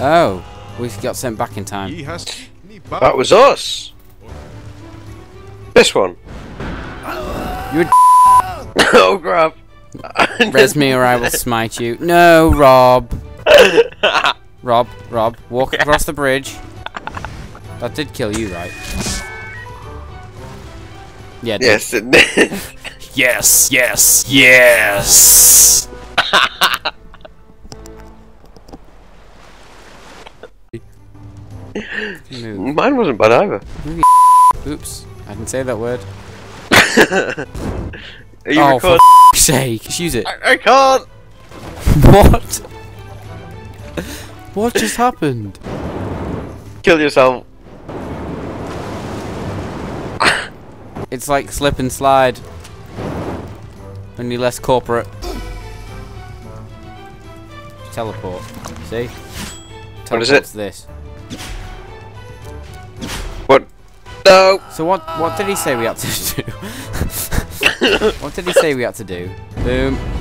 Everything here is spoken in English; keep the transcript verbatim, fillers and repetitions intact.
Oh, we got sent back in time. That was us. This one. You're Oh crap. res me or I will smite you. No, Rob. Rob, Rob, walk across the bridge. That did kill you, right? Yeah. It yes, it did. Yes, yes, yes. Move. Mine wasn't bad either. Move. Oops, I didn't say that word. Are you oh, recording? for f***'s sake, just use it. I, I can't. What? What just happened? Kill yourself. It's like slip and slide. Only less corporate. Teleport. See? What is it? Teleport's this. What? No. So what? What did he say we had to do? What did he say we had to do? Boom.